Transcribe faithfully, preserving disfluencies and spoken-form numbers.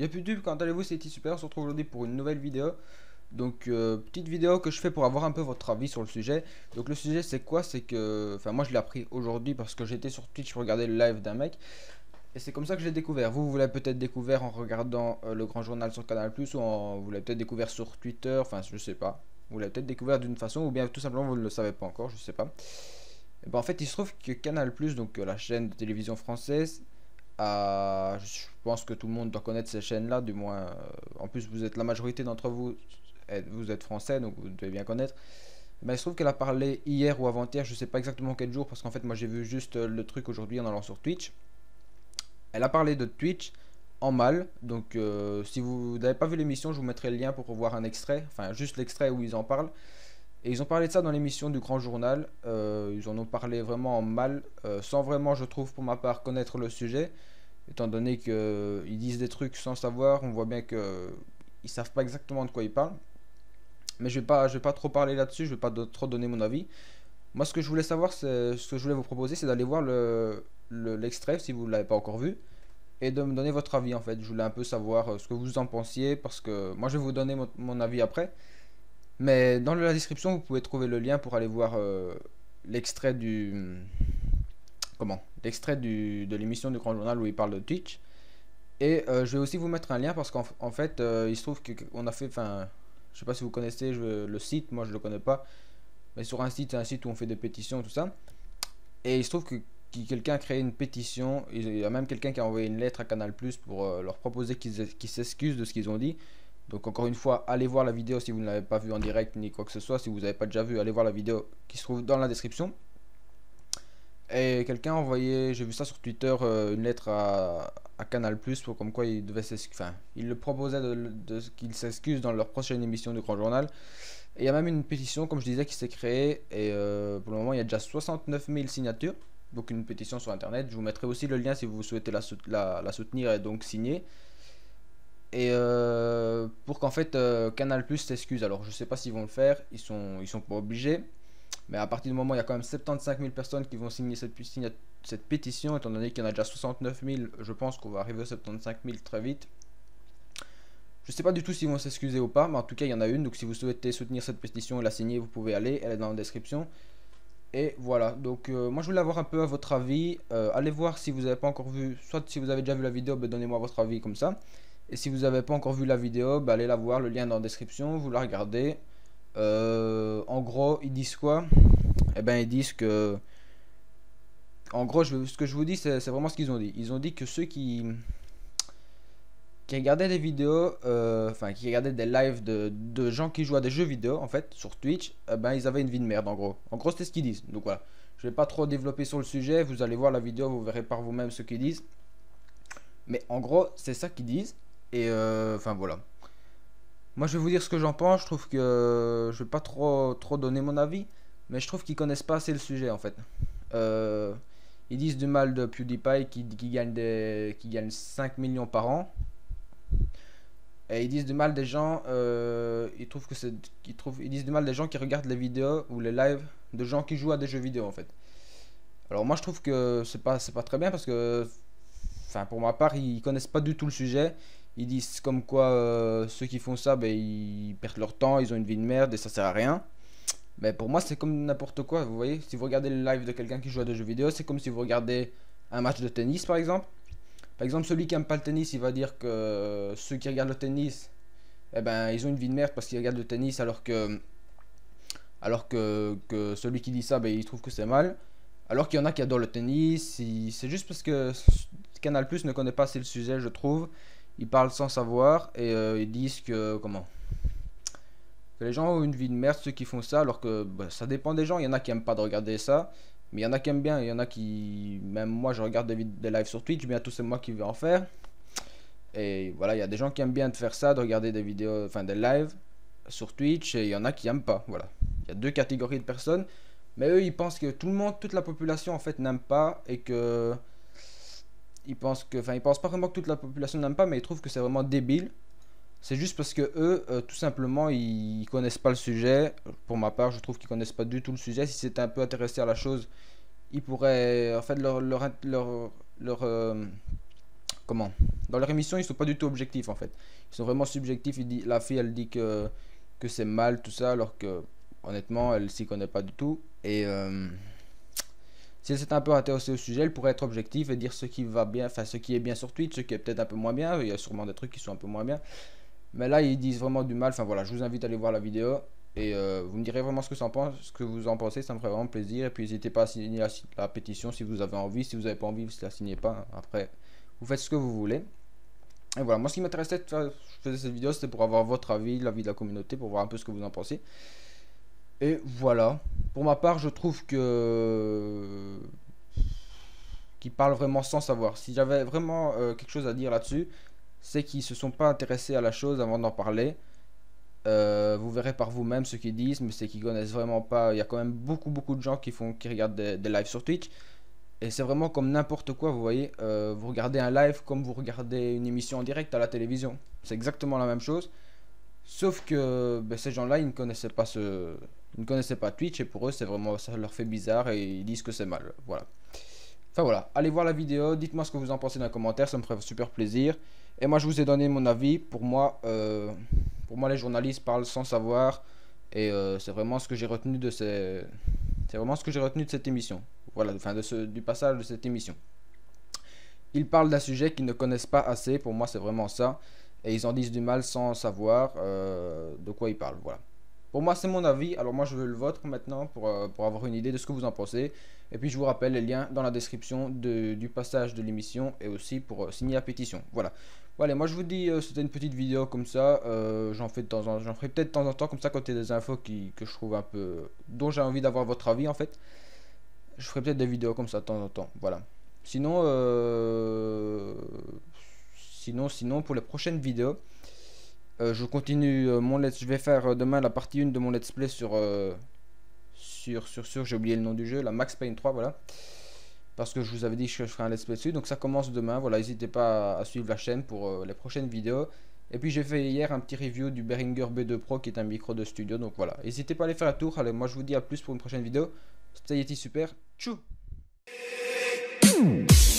Y'a plus de pub, quand allez-vous, c'était super, on se retrouve aujourd'hui pour une nouvelle vidéo. Donc euh, petite vidéo que je fais pour avoir un peu votre avis sur le sujet. Donc le sujet c'est quoi? C'est que, enfin moi je l'ai appris aujourd'hui parce que j'étais sur Twitch pour regarder le live d'un mec. Et c'est comme ça que je l'ai découvert. Vous, vous l'avez peut-être découvert en regardant euh, le Grand Journal sur Canal Plus, ou en, vous l'avez peut-être découvert sur Twitter, enfin je sais pas. Vous l'avez peut-être découvert d'une façon, ou bien tout simplement vous ne le savez pas encore, je sais pas. Et ben, en fait il se trouve que Canal Plus, donc euh, la chaîne de télévision française, à- je pense que tout le monde doit connaître ces chaînes-là, du moins. euh, en plus, vous êtes la majorité d'entre vous, êtes- vous êtes français, donc vous devez bien connaître. Mais il se trouve qu'elle a parlé hier ou avant-hier, je sais pas exactement quel jour, parce qu'en fait, moi j'ai vu juste euh, le truc aujourd'hui en allant sur Twitch. Elle a parlé de Twitch en mal, donc euh, si vous n'avez pas vu l'émission, je vous mettrai le lien pour voir un extrait, enfin juste l'extrait où ils en parlent. Et ils ont parlé de ça dans l'émission du Grand Journal. Euh, ils en ont parlé vraiment en mal, euh, sans vraiment, je trouve, pour ma part, connaître le sujet. Étant donné qu'ils disent des trucs sans savoir, on voit bien que ils savent pas exactement de quoi ils parlent. Mais je vais pas, je vais pas trop parler là-dessus, je vais pas de- trop donner mon avis. Moi, ce que je voulais savoir, c'est, ce que je voulais vous proposer, c'est d'aller voir le, le- l'extrait si vous ne l'avez pas encore vu, et de me donner votre avis en fait. Je voulais un peu savoir euh, ce que vous en pensiez, parce que moi, je vais vous donner mon, mon avis après. Mais dans la description, vous pouvez trouver le lien pour aller voir euh, l'extrait du, comment, l'extrait du, de l'émission du Grand Journal où il parle de Twitch. Et euh, je vais aussi vous mettre un lien parce qu'en en fait, euh, il se trouve qu'on a fait, enfin, je sais pas si vous connaissez je- le site, moi je le connais pas, mais sur un site, c'est un site où on fait des pétitions, tout ça. Et il se trouve que que quelqu'un a créé une pétition, il y a même quelqu'un qui a envoyé une lettre à Canal Plus pour euh, leur proposer qu'ils qu'ils s'excusent de ce qu'ils ont dit. Donc encore une fois, allez voir la vidéo si vous ne l'avez pas vue en direct ni quoi que ce soit. Si vous n'avez pas déjà vu, allez voir la vidéo qui se trouve dans la description. Et quelqu'un a envoyé, j'ai vu ça sur Twitter, euh, une lettre à, à Canal Plus pour comme quoi il devait s'excuser. Enfin, il le proposait de, de, qu'ils s'excusent dans leur prochaine émission du Grand Journal. Et il y a même une pétition, comme je disais, qui s'est créée. Et euh, pour le moment, il y a déjà soixante-neuf mille signatures. Donc une pétition sur internet. Je vous mettrai aussi le lien si vous souhaitez la, la, la soutenir et donc signer. Et euh, pour qu'en fait euh, Canal Plus s'excuse. Alors je sais pas s'ils vont le faire, ils sont, ils sont pas obligés. Mais à partir du moment où il y a quand même soixante-quinze mille personnes qui vont signer cette, cette pétition, étant donné qu'il y en a déjà soixante-neuf mille, je pense qu'on va arriver à soixante-quinze mille très vite. Je sais pas du tout s'ils vont s'excuser ou pas, mais en tout cas il y en a une. Donc si vous souhaitez soutenir cette pétition et la signer, vous pouvez aller, elle est dans la description. Et voilà, donc euh, moi je voulais avoir un peu à votre avis. Euh, allez voir si vous n'avez pas encore vu, soit si vous avez déjà vu la vidéo, bah, donnez-moi votre avis comme ça. Et si vous n'avez pas encore vu la vidéo, bah, allez la voir, le lien est dans la description, vous la regardez. Euh, en gros, ils disent quoi? Eh ben ils disent que, en gros, je, ce que je vous dis, c'est c'est vraiment ce qu'ils ont dit. Ils ont dit que ceux qui, qui regardaient des vidéos, euh, enfin qui regardaient des lives de, de gens qui jouent à des jeux vidéo, en fait, sur Twitch, eh ben ils avaient une vie de merde, en gros. En gros, c'était ce qu'ils disent. Donc voilà. Je vais pas trop développer sur le sujet. Vous allez voir la vidéo, vous verrez par vous-même ce qu'ils disent. Mais en gros, c'est ça qu'ils disent. Et euh, enfin voilà. Moi, je vais vous dire ce que j'en pense. Je trouve que je vais pas trop trop donner mon avis, mais je trouve qu'ils connaissent pas assez le sujet en fait. Euh, ils disent du mal de PewDiePie qui, qui gagne des qui gagne cinq millions par an. Et ils disent du mal des gens, euh, ils trouvent que c'est, ils trouvent, ils disent du mal des gens qui regardent les vidéos ou les lives de gens qui jouent à des jeux vidéo en fait. Alors moi je trouve que c'est pas, c'est pas très bien parce que, enfin pour ma part ils connaissent pas du tout le sujet. Ils disent comme quoi euh, ceux qui font ça, ben ils perdent leur temps, ils ont une vie de merde et ça sert à rien. Mais pour moi c'est comme n'importe quoi, vous voyez. Si vous regardez le live de quelqu'un qui joue à des jeux vidéo, c'est comme si vous regardez un match de tennis par exemple. Par exemple, celui qui aime pas le tennis, il va dire que ceux qui regardent le tennis, eh ben, ils ont une vie de merde parce qu'ils regardent le tennis, alors que, alors que, que celui qui dit ça, ben, il trouve que c'est mal. Alors qu'il y en a qui adorent le tennis, il- c'est juste parce que Canal Plus ne connaît pas assez le sujet, je trouve. Ils parlent sans savoir et euh, ils disent que, comment, que les gens ont une vie de merde, ceux qui font ça, alors que bah, ça dépend des gens. Il y en a qui aiment pas de regarder ça, mais il y en a qui aiment bien. Il y en a qui, même moi, je regarde des, vid- des lives sur Twitch, bientôt c'est moi qui vais en faire. Et voilà, il y a des gens qui aiment bien de faire ça, de regarder des vidéos, enfin des lives sur Twitch, et il y en a qui aiment pas. Voilà. Il y a deux catégories de personnes, mais eux ils pensent que tout le monde, toute la population en fait n'aime pas, et que ils pensent que, enfin ils pensent pas vraiment que toute la population n'aime pas, mais ils trouvent que c'est vraiment débile. C'est juste parce que eux, euh, tout simplement, ils connaissent pas le sujet. Pour ma part, je trouve qu'ils connaissent pas du tout le sujet. Si c'était un peu intéressé à la chose, ils pourraient, en fait, leur leur leur, leur, euh, comment, dans leur émission, ils sont pas du tout objectifs en fait. Ils sont vraiment subjectifs. Il dit, la fille, elle dit que, que c'est mal, tout ça, alors que honnêtement, elle s'y connaît pas du tout. Et euh, si elle s'était un peu intéressée au sujet, elle pourrait être objective et dire ce qui va bien, enfin ce qui est bien sur Twitch, ce qui est peut-être un peu moins bien. Il y a sûrement des trucs qui sont un peu moins bien. Mais là, ils disent vraiment du mal. Enfin voilà, je vous invite à aller voir la vidéo. Et euh, vous me direz vraiment ce que, ça en pense, ce que vous en pensez, ça me ferait vraiment plaisir. Et puis n'hésitez pas à signer la, la pétition si vous avez envie. Si vous n'avez pas envie, vous ne la signez pas. Après, vous faites ce que vous voulez. Et voilà, moi ce qui m'intéressait de faire, je faisais cette vidéo, c'était pour avoir votre avis, l'avis de la communauté, pour voir un peu ce que vous en pensez. Et voilà, pour ma part, je trouve que qu'ils parlent vraiment sans savoir. Si j'avais vraiment euh, quelque chose à dire là-dessus, c'est qu'ils se sont pas intéressés à la chose avant d'en parler. Euh, vous verrez par vous-même ce qu'ils disent, mais c'est qu'ils connaissent vraiment pas. Il y a quand même beaucoup beaucoup de gens qui font, qui regardent des, des lives sur Twitch, et c'est vraiment comme n'importe quoi. Vous voyez, euh, vous regardez un live comme vous regardez une émission en direct à la télévision. C'est exactement la même chose, sauf que ben, ces gens-là, ils ne connaissaient pas ce, ils ne connaissaient pas Twitch, et pour eux, c'est vraiment, ça leur fait bizarre et ils disent que c'est mal. Voilà. Enfin voilà, allez voir la vidéo, dites-moi ce que vous en pensez dans les commentaires, ça me ferait super plaisir. Et moi je vous ai donné mon avis. Pour moi, euh, pour moi les journalistes parlent sans savoir. Et euh, c'est vraiment ce que j'ai retenu de ces... C'est vraiment ce que j'ai retenu de cette émission. Voilà, enfin de ce, du passage de cette émission. Ils parlent d'un sujet qu'ils ne connaissent pas assez, pour moi c'est vraiment ça. Et ils en disent du mal sans savoir euh, de quoi ils parlent, voilà. Pour moi c'est mon avis, alors moi je veux le vôtre maintenant pour, euh, pour avoir une idée de ce que vous en pensez. Et puis je vous rappelle les liens dans la description de, du passage de l'émission et aussi pour euh, signer la pétition. Voilà. Voilà, moi je vous dis, euh, c'était une petite vidéo comme ça. Euh, j'en fais de temps en, j'en ferai peut-être de temps en temps comme ça quand il y a des infos qui, que je trouve un peu, dont j'ai envie d'avoir votre avis en fait. Je ferai peut-être des vidéos comme ça de temps en temps. Voilà. Sinon, euh, sinon, sinon pour les prochaines vidéos, euh, je continue euh, mon let's. Je vais faire euh, demain la partie un de mon let's play sur. Euh, Sur, sur, sur, j'ai oublié le nom du jeu, la Max Payne trois, voilà. Parce que je vous avais dit que je ferai un let's play dessus. Donc ça commence demain, voilà, n'hésitez pas à, à suivre la chaîne pour euh, les prochaines vidéos. Et puis j'ai fait hier un petit review du Behringer B deux Pro qui est un micro de studio. Donc voilà, n'hésitez pas à aller faire un tour. Allez, moi je vous dis à plus pour une prochaine vidéo. C'était Yeti Super, tchou.